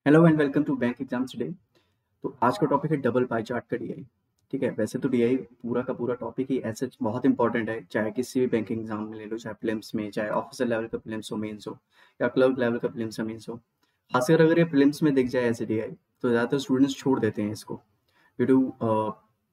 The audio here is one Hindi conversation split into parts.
Hello and welcome to bank exams today. तो आज का टॉपिक है डबल पाई चार्ट का डीआई। ठीक है, वैसे तो डीआई पूरा का पूरा टॉपिक ही ऐसे बहुत इंपॉर्टेंट है, चाहे किसी भी बैंकिंग एग्जाम में ले लो, चाहे प्रीलिम्स में, चाहे ऑफिसर लेवल का प्रीलिम्स हो, मेंस हो, या क्लर्क लेवल का प्रीलिम्स या मेंस हो। खासकर अगर ये प्रीलिम्स में दिख जाए ऐसे डीआई तो ज़्यादातर स्टूडेंट्स छोड़ देते हैं इसको due to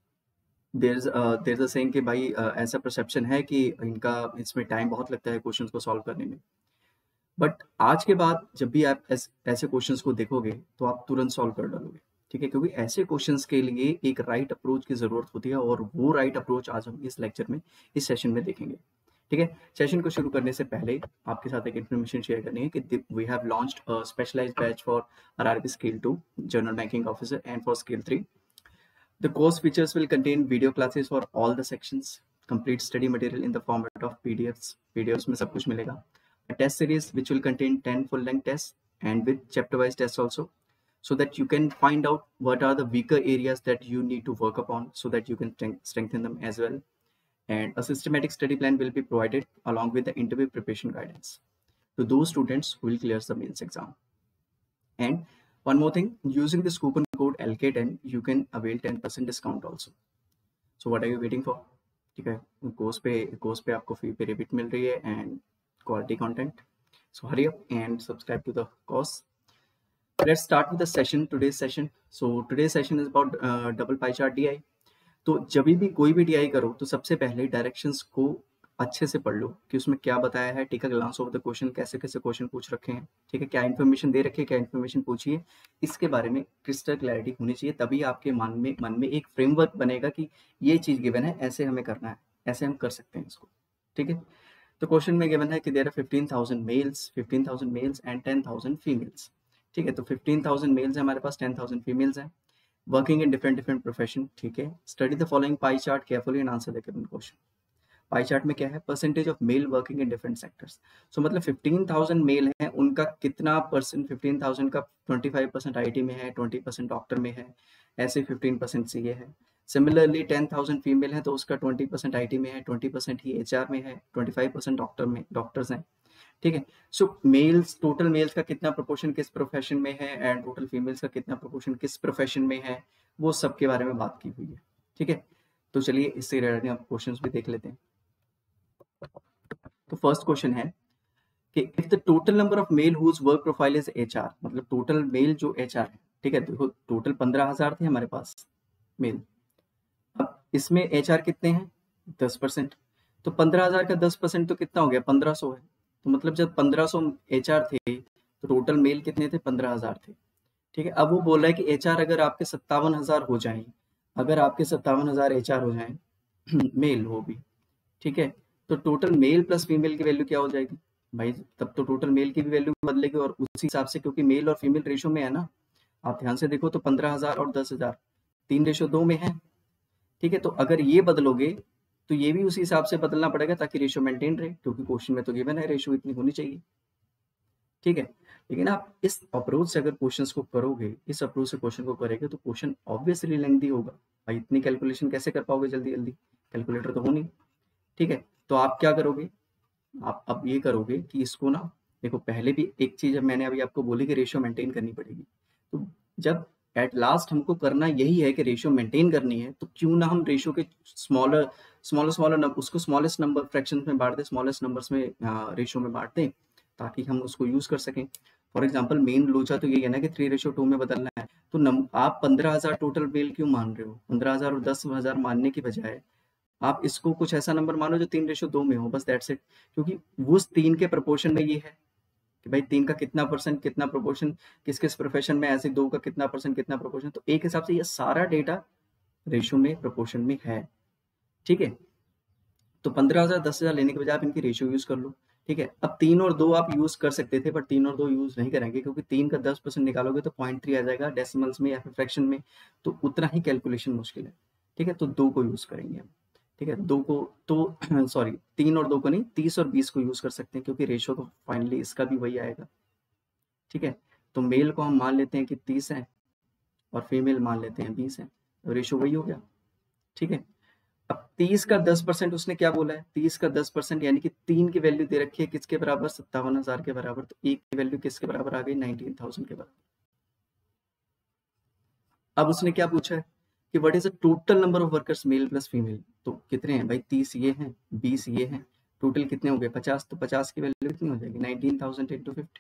their a saying कि भाई ऐसा परसेप्शन है कि इनका इसमें टाइम बहुत लगता है क्वेश्चंस को सॉल्व करने में। बट आज के बाद जब भी आप ऐसे क्वेश्चंस को देखोगे तो आप तुरंत सॉल्व कर डालोगे। ठीक है, क्योंकि ऐसे क्वेश्चंस के लिए एक राइट अप्रोच की जरूरत होती है और वो राइट अप्रोच आज हम इस लेक्चर में, इस सेशन में देखेंगे। ठीक है, सेशन को शुरू करने से पहले आपके साथ एक इन्फॉर्मेशन शेयर करनी है कि we have launched a specialized batch for RRB skill 2 general banking officer and for skill 3। The course features will contain video classes for all the sections, complete study material in the format of PDFs. PDFs में सब कुछ मिलेगा. A test series which will contain 10 full-length tests and with chapter-wise tests also, so that you can find out what are the weaker areas that you need to work upon, so that you can strengthen them as well. And a systematic study plan will be provided along with the interview preparation guidance to those students who will clear the mains exam. And one more thing, using this coupon code LK10 you can avail 10% discount also. So what are you waiting for? ठीक है, कोर्स पे आपको फी पे रिबेट मिल रही है and quality content. So hurry up and subscribe to the course. Let's start with the session, today's session. So today's session is about double pie chart DI. तो जब भी कोई भी DI करो तो सबसे पहले डायरेक्शंस को अच्छे से पढ़ लो कि उसमें क्या बताया है. Take a glance of the question, कैसे कैसे क्वेश्चन पूछ रखे हैं. ठीक है, क्या इन्फॉर्मेशन दे रखी है, क्या इन्फॉर्मेशन पूछी है, इसके बारे में क्रिस्टल क्लैरिटी होनी चाहिए. तभी आपके मन में एक फ्रेमवर्क बनेगा कि ये चीज गिवन है, ऐसे हमें करना है, ऐसे हम कर सकते हैं इसको. ठीक है, तो क्वेश्चन में गिवन है कि there are 15,000 males and 10,000 females. ठीक है, तो 15,000 मेल्स है हमारे पास, 10,000 फीमेल्स हैं, वर्किंग इन डिफरेंट प्रोफेशन. ठीक है, study the following pie chart carefully and answer the given question. Pie chart में क्या है, percentage of male working in different sectors. So मतलब 15,000 मेल हैं, उनका कितना परसेंट, 15,000 का 25% आईटी में है, 20% डॉक्टर में है, ऐसे 15% सीए है. सिमिलरली 10,000 फीमेल है तो उसका 20% आईटी में है, 20% ही एचआर में है, 25% डॉक्टर्स हैं. ठीक है, सो मेल्स, टोटल मेल्स का कितना प्रोपोर्शन किस प्रोफेशन में है एंड टोटल फीमेल्स का कितना प्रोपोर्शन किस प्रोफेशन में है, वो सब के बारे में बात की हुई है. ठीक है, तो चलिए इससे रिलेटेड आप क्वेश्चंस भी देख लेते हैं. तो फर्स्ट क्वेश्चन है कि if the total number of male whose work profile is HR, मतलब टोटल मेल जो एचआर है. ठीक है, देखो टोटल 15,000 थे हमारे पास मेल. अब इसमें एचआर कितने हैं, 10%. तो 15,000 का 10% तो कितना हो गया, 1,500 है. तो मतलब जब 1,500 एचआर थे तो टोटल मेल कितने थे, 15,000 थे. ठीक है, अब वो बोल रहा है कि एचआर अगर आपके 57,000 हो जाए, अगर आपके 57,000 एचआर हो जाए मेल हो भी. ठीक है, तो टोटल मेल प्लस फीमेल की वैल्यू क्या हो जाएगी भाई, तब तो टोटल मेल की भी वैल्यू बदलेगी और उसी हिसाब से, क्योंकि मेल और फीमेल रेशो में है ना. आप ध्यान से देखो तो 15,000 और 10,000 3:2 में है. ठीक है, तो अगर ये बदलोगे तो ये भी उसी हिसाब से बदलना पड़ेगा ताकि रेशो मेंटेन रहे, क्योंकि क्वेश्चन में तो गिवन है रेशो इतनी होनी चाहिए. ठीक है, लेकिन आप इस अप्रोच से अगर क्वेश्चंस को करोगे, इस अप्रोच से क्वेश्चन को करेंगे तो क्वेश्चन ऑब्वियसली लेंथी होगा भाई. इतनी कैलकुलेशन कैसे कर पाओगे जल्दी जल्दी, कैलकुलेटर तो हो नहीं. ठीक है, तो आप क्या करोगे, आप अब ये करोगे कि इसको ना, देखो पहले भी एक चीज मैंने अभी आपको बोली कि रेशियो मेंटेन करनी पड़ेगी. तो जब एट लास्ट हमको करना यही है कि रेशियो मेंटेन करनी है, तो क्यों ना हम रेशियो के स्मॉलर उसको स्मॉलेस्ट नंबर फ्रैक्शन में बांट दें, स्मॉलेस्ट नंबर्स में रेशियो में बांट दें, ताकि हम उसको यूज कर सकें. फॉर एग्जाम्पल मेन लोचा तो यही है ना कि 3:2 में बदलना है. तो आप 15,000 टोटल मेल क्यों मान रहे हो, 15,000 और 10,000 मानने की बजाय आप इसको कुछ ऐसा नंबर मानो जो 3:2 में हो, बस दैट्स इट. क्योंकि उस 3 के प्रोपोर्शन में ये है कि भाई 3 का कितना परसेंट, कितना प्रोपोर्शन किस किस प्रोफेशन में, ऐसे 2 का कितना परसेंट, कितना प्रोपोर्शन. तो एक हिसाब से ये सारा डेटा रेशियो में, प्रोपोर्शन में है. ठीक है, तो 15,000 10,000 लेने के बजाय आप इनकी रेशियो यूज कर लो. ठीक है, अब 3 और 2 आप यूज कर सकते थे, बट 3 और 2 यूज नहीं करेंगे क्योंकि 3 का 10% निकालोगे तो 0.3 आ जाएगा डेसिमल्स में या फिर फ्रैक्शन में, तो उतना ही कैलकुलेशन मुश्किल है. ठीक है, तो 2 को यूज करेंगे हम. ठीक है, 2 को तो सॉरी 3 और 2 को नहीं, 30 और 20 को यूज कर सकते हैं क्योंकि रेशियो तो फाइनली इसका भी वही आएगा. ठीक है, तो मेल को हम मान लेते हैं कि 30 है और फीमेल मान लेते हैं 20 है, तो रेशियो वही हो गया. ठीक है, अब 30 का 10% उसने क्या बोला है, 30 का 10% यानी कि 3 की वैल्यू दे रखी है किसके बराबर, 57,000 के बराबर. तो 1 की वैल्यू किसके बराबर आ गई, 19,000 के बराबर. अब उसने क्या पूछा है कि what is the total number of workers male plus female, तो कितने हैं भाई, 30 ये हैं, 20 ये हैं, टोटल कितने हो गए 50, तो 50 की वैल्यू कितनी हो जाएगी 19,000 इंटू 50,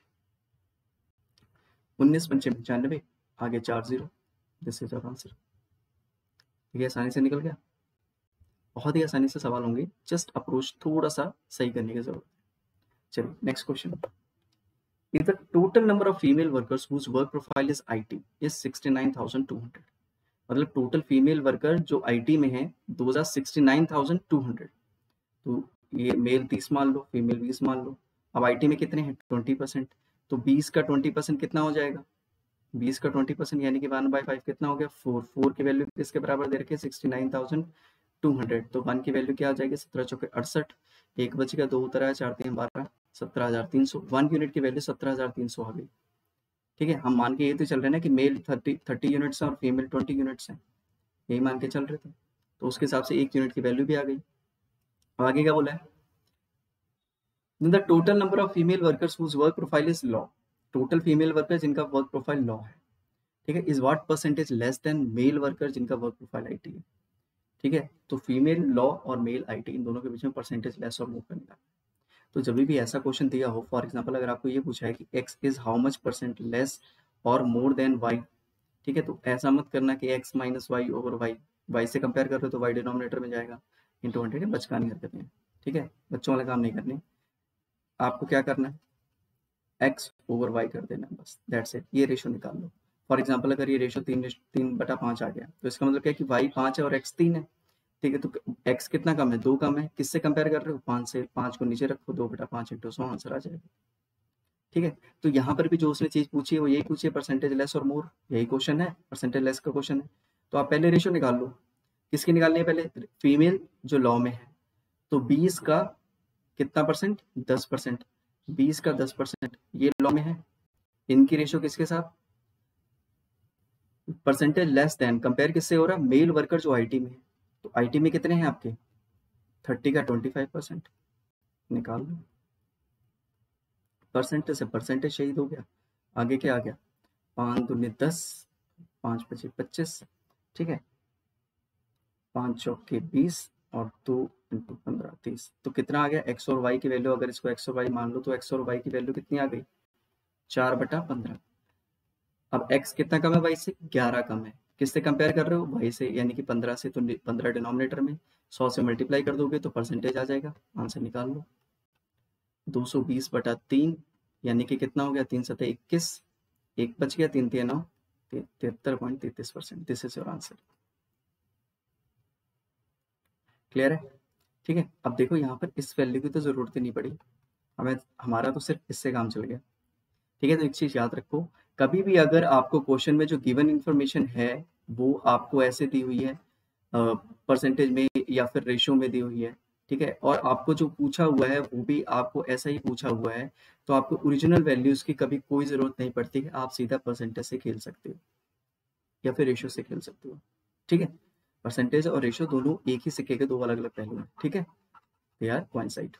19 पंचे 95, आगे 40, दिस इज आवर आंसर। ठीक है, आसानी से निकल गया, बहुत ही आसानी से सवाल होंगे, जस्ट अप्रोच थोड़ा सा सही करने की जरूरत है। चलिए next question, if the total number of female workers whose work profile is IT is 69,200, मतलब टोटल फीमेल वर्कर जो आईटी में है 69,200, तो ये मेल 30 मान लो, फीमेल 20 मान लो। अब आईटी में कितने हैं 20%, तो 20 का 20% कितना हो जाएगा, 20 का 20% यानी कि 1/5 कितना हो गया 4, 4 की वैल्यू किसके बराबर दे रखी है 69,200, तो 1 की वैल्यू क्या आ जाएगी 17 चौके 68, एक बच गया, 2 उतरा है, 4 3 12, 17,300, 1 यूनिट की वैल्यू 17,300 आ गई। ठीक है, हम मान के ये तो चल रहे हैं ना कि मेल 30 यूनिट्स हैं और फीमेल 20 यूनिट्स हैं, यही मान के चल रहे थे, तो उसके हिसाब से 1 यूनिट की वैल्यू भी आ गई। अब आगे क्या बोला है, the total number of female workers whose work profile is law, total female worker जिनका वर्क प्रोफाइल लॉ है, ठीक है, is what percentage less than male worker जिनका वर्क प्रोफाइल आईटी है। ठीक है, तो फीमेल लॉ और मेल आईटी इन दोनों के बीच में परसेंटेज लेस और मोर करने का। तो जब भी ऐसा क्वेश्चन दिया हो, फॉर एग्जांपल अगर आपको ये पूछा है कि x is how much percent less और मोर देन y, ठीक है, तो ऐसा मत करना कि x minus Y over Y, Y से कंपेयर कर रहे हो तो y डिनोमिनेटर में जाएगा इंटू 100, बचकानी हरकतें हैं। ठीक है, बच्चों वाला काम नहीं करने, आपको क्या करना है x ओवर y कर देना है, बस दैट्स इट, ये रेशो निकाल लो। फॉर एग्जाम्पल अगर ये रेशो 3/5 आ गया, तो इसका मतलब क्या है कि y 5 है और x 3 है। ठीक है, तो x कितना कम है 2 कम है, किससे कंपेयर कर रहे हो 5 से, 5 को नीचे रखो, 2/5 इंटू 100 आंसर आ जाएगा। ठीक है, तो यहाँ पर भी जो उसने चीज पूछी है वो यही पूछी है, परसेंटेज लेस और मोर, यही क्वेश्चन है, परसेंटेज लेस का क्वेश्चन है। तो आप पहले रेशियो निकाल लो, किसकी निकालनी है पहले, फीमेल जो लॉ में है, तो 20 का कितना परसेंट 10%, 20 का 10% ये लॉ में है, इनकी रेशियो किसके साथ, परसेंटेज लेस देन, कंपेयर किससे हो रहा है, मेल वर्कर जो आईटी में है, तो आईटी में कितने हैं आपके 30 का 25%, निकाल लो, परसेंटेज से परसेंटेज शहीद हो गया, आगे क्या आ गया 5 दूनी 10, 5 पचे 25, ठीक है, 5 चौके 20 और 2 इंटू 15 30, तो कितना आ गया एक्स और वाई की वैल्यू, अगर इसको एक्स और वाई मान लो तो एक्स और वाई की वैल्यू कितनी आ गई 4/15। अब एक्स कितना कम है वाई से, 11 कम है, किससे कंपेयर कर रहे हो वाई से, यानी कि 15 से, तो 15 डिनोमिनेटर में, 100 से मल्टीप्लाई कर दोगे तो परसेंटेज आ जाएगा, आंसर निकाल लो 220/3, यानी कि कितना हो गया 3 सतह 21, एक बच गया 3 3 9, 73.33%, this is your answer. Clear है, ठीक है। अब देखो यहाँ पर इस वैल्यू की तो जरूरत ही नहीं पड़ी हमें, हमारा तो सिर्फ इससे काम चल गया। ठीक है, तो एक चीज याद रखो, कभी भी अगर आपको क्वेश्चन में जो गिवन इंफॉर्मेशन है वो आपको ऐसे दी हुई है परसेंटेज में या फिर रेशियो में दी हुई है, ठीक है, और आपको जो पूछा हुआ है वो भी आपको ऐसा ही पूछा हुआ है, तो आपको ओरिजिनल वैल्यूज की कभी कोई जरूरत नहीं पड़ती है, आप सीधा परसेंटेज से खेल सकते हो या फिर रेशियो से खेल सकते हो। ठीक है, परसेंटेज और रेशियो दोनों एक ही सिक्के के दो अलग अलग पहलू हैं। ठीक है, दे आर कोइंसाइड।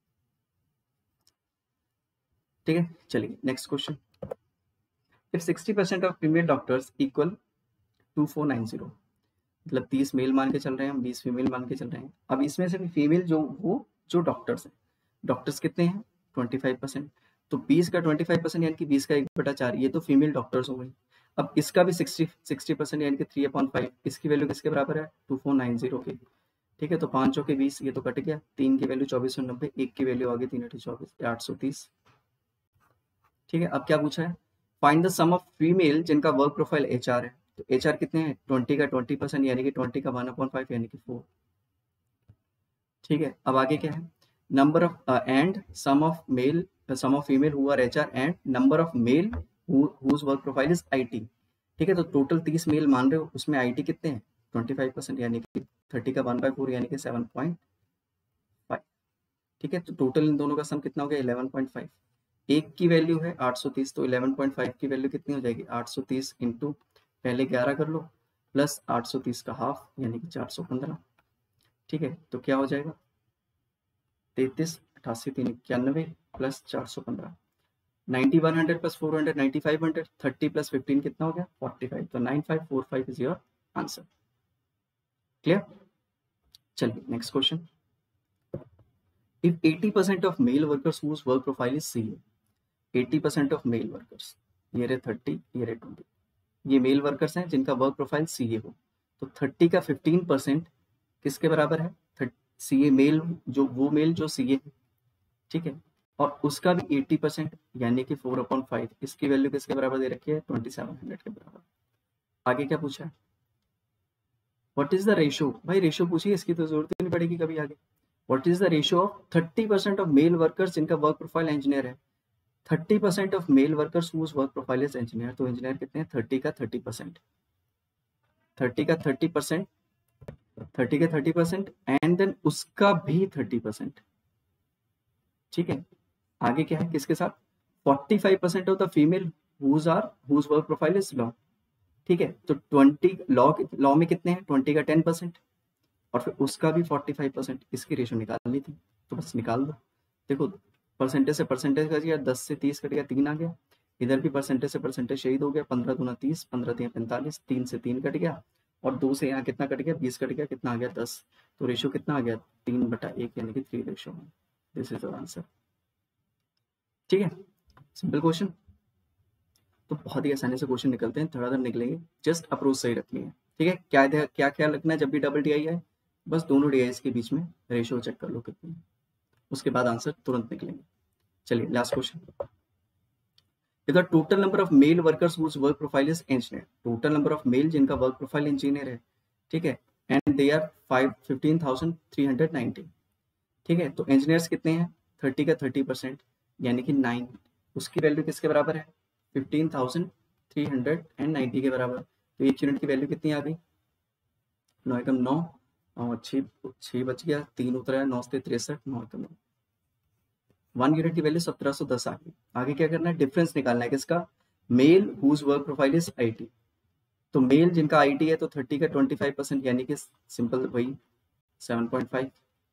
ठीक है, चलिए next question, if 60% of female doctors equal 2490, मतलब 30 मेल मान के चल रहे हैं हम, 20 फीमेल मान के चल रहे हैं। अब इसमें से भी फीमेल जो डॉक्टर्स हैं, डॉक्टर्स कितने हैं 25%, तो 20 का 25% यानी कि 20 का 1/4, ये तो फीमेल डॉक्टर्स हो गई। अब इसका भी 60% यानी कि 3/5, इसकी वैल्यू किसके बराबर है 2490 की। ठीक है, तो 5 चौके 20, ये तो कट गया, 3 की वैल्यू 2490, 1 की वैल्यू आ गई 3 × 24 830। ठीक है, अब क्या पूछा है, find the sum of female जिनका वर्क प्रोफाइल एचआर है, तो एचआर कितने हैं 20 का 20% यानी कि 20 का 1/5 यानी कि 4। ठीक है, अब आगे क्या है, number of and sum of female who are HR and number of male whose work profile is IT. ठीक है, तो टोटल 30 मेल मान रहे हो, उसमें आईटी कितने हैं 25% यानी कि 30 का 1/4 यानी कि 7.5। ठीक है, तो टोटल इन दोनों का सम कितना हो गया 11.5, एक की वैल्यू है 830, तो 11.5 की वैल्यू कितनी हो जाएगी 830 इंटू पहले 11 कर लो प्लस 830 का हाफ यानी कि 415। ठीक है, तो क्या हो जाएगा 33 88 391 प्लस 415, 9100 प्लस 400 9500, 30 प्लस 15 कितना हो गया 45, तो 9545 इज योर आंसर। क्लियर? चलिए next question. If 80% of male workers whose work profile is CA, 80% of male workers, ये रहे 30, ये रहे 20, ये मेल वर्कर्स हैं जिनका वर्क प्रोफाइल CA हो, तो 30 का 15% किसके बराबर है? CA मेल, जो वो मेल जो CA है, ठीक है, और उसका भी 80% यानी कि 4/5, इसकी वैल्यू किसके बराबर दे रखी है? 2700 के बराबर। आगे क्या पूछा है? What is the ratio? भाई रेशियो पूछिए, इसकी तो जरूरत ही नहीं पड़ेगी कभी आगे। What is the ratio of 30% of male workers जिनका वर्क प्रोफाइल इंजीनियर है? 30% of male workers whose work profile is engineer, तो इंजीनियर कितने हैं? 30 का 30%, 30 का 30%, 30 का 30% एंड देन उसका भी 30%, ठीक है। आगे क्या है किसके साथ? 45% of the female whose work profile is law, ठीक है, तो 20 लॉ में कितने हैं? 20 का 10% और फिर उसका भी 45%, इसकी रेशियो निकालनी थी, तो बस निकाल दो। देखो परसेंटेज से परसेंटेज कट गया, 10 से 30 कट गया, 3 आ गया, इधर भी परसेंटेज से परसेंटेज शहीद हो गया, 15 दूना 30, 15 3 45, 3 से 3 कट गया और 2 से यहाँ कितना कट गया? 20 कट गया, कितना आ गया? 10, तो रेशियो कितना आ गया? 3/1 यानी कि 3:1। दिस इज द आंसर, ठीक है। सिंपल क्वेश्चन, तो बहुत ही आसानी से क्वेश्चन निकलते हैं, धड़ाधड़ निकलेंगे, जस्ट अप्रोच सही रखनी है, ठीक है। क्या ख्याल रखना है जब भी डबल DI आए? बस दोनों DIs के बीच में रेशियो चेक कर लो कितनी, उसके बाद आंसर तुरंत निकलेंगे। चलिए last question. The total number of male workers whose work profile is engineer, total number of male जिनका वर्क प्रोफाइल इंजीनियर है, ठीक है, एंड दे आर 15,390, ठीक है, तो इंजीनियर्स कितने हैं? 30 का 30% यानी कि 9, उसकी वैल्यू किसके बराबर है? 15,390 के बराबर, तो एक यूनिट की वैल्यू कितनी आ गई? 9 एकम 9 और 6 बच गया, 3 उतरा है, 9 से 63, 9 एकम 9, 1 यूनिट की वैल्यू 1710 आ गई। आगे क्या करना है? डिफरेंस निकालना है किसका? Male whose work profile is IT, तो मेल जिनका IT है तो 30 का 25% यानी कि सिंपल वही 7.5,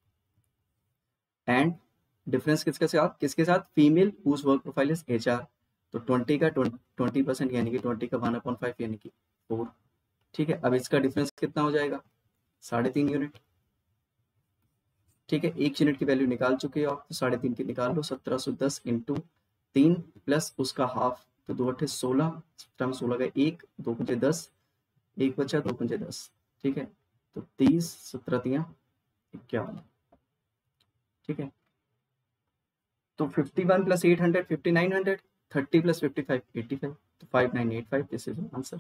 एंड डिफरेंस किसके साथ? Female whose work profile is HR, तो 20 का 20% यानी कि 20 का 1/5 यानी कि 4, ठीक है। अब इसका डिफरेंस कितना हो जाएगा? 3.5 यूनिट, ठीक है। 1 यूनिट की वैल्यू निकाल चुके हो आप, तो 3.5 की निकाल लो, 1710 इंटू 3 प्लस उसका हाफ, तो 2 8 16, 17 में 16 का 1, 2 पंजे 10, 1 बचा, 2 पंजे 10, ठीक है, तो 30, 17 3 51, ठीक है, तो 51 प्लस 800 5900, 30 प्लस 55 85, तो 5985, दिस इज आंसर।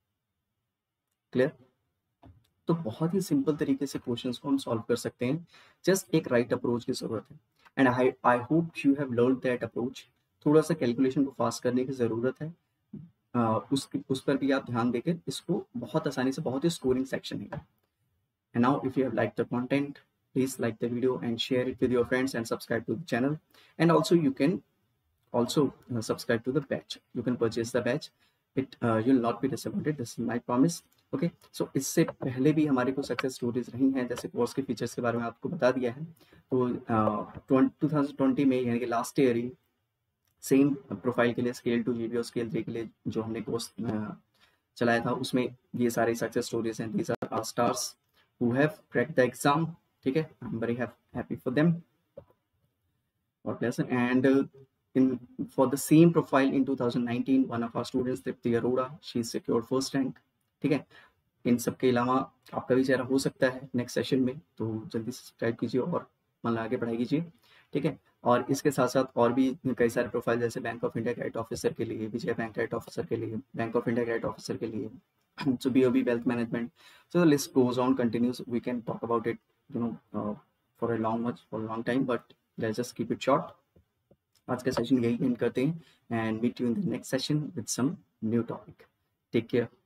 क्लियर? तो बहुत ही सिंपल तरीके से क्वेश्चंस को हम सॉल्व कर सकते हैं, जस्ट एक राइट अप्रोच की जरूरत है, and I hope you have learn that approach. थोड़ा सा कैलकुलेशन को फास्ट करने की ज़रूरत है, उस पर भी आप ध्यान देकर इसको बहुत आसानी से, बहुत ही स्कोरिंग सेक्शन है। And now if you have like the content, please like the video and share it with your friends and subscribe to the channel, and also you can also subscribe to the batch, you can purchase the batch, it you'll not be disappointed, this is my promise। Okay, so इससे पहले भी हमारी कुछ सक्सेस स्टोरीज रही हैं, जैसे कोर्स के फीचर्स के बारे में आपको बता दिया है, तो 2020 में यानी कि लास्ट ईयर ही सेम प्रोफाइल के लिए स्केल 2 GP और स्केल 3 के लिए जो हमने कोर्स चलाया था, उसमें ये सारी सक्सेस स्टोरीज हैं। These are stars who have cracked the exam, ठीक है, I am very happy for them और प्लेसन। And in for the same profile in 2019, one of our students, Tripti Arora, she secured first rank, ठीक है। इन सब के अलावा आपका भी चेहरा हो सकता है नेक्स्ट सेशन में, तो जल्दी सब्सक्राइब कीजिए और मन लगा के पढ़ाई कीजिए, ठीक है। और इसके साथ साथ और भी कई सारे प्रोफाइल, जैसे bank of India credit officer के लिए, विजय बैंक क्रेडिट ऑफिसर के लिए, bank of India credit officer के लिए, so BOB wealth management, so the list goes on, continues, we can talk about it, you know, for a long time, but let's just keep it short। आज का सेशन यही एंड करते हैं, and meet you in the next session with some new topic. Take care.